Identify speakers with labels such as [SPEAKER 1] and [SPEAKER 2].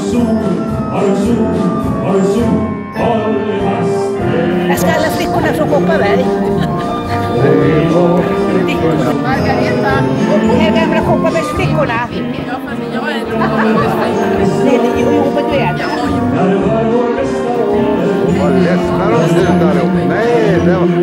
[SPEAKER 1] Jag ska alla flickorna från Kopparberg. Margareta. De här gamla Kopparbergsflickorna.
[SPEAKER 2] Ja, fast jag är inte Kopparbergsflicka.
[SPEAKER 1] Jo, men du är det.
[SPEAKER 3] Vad ledsnar de slutade. Nej, det var...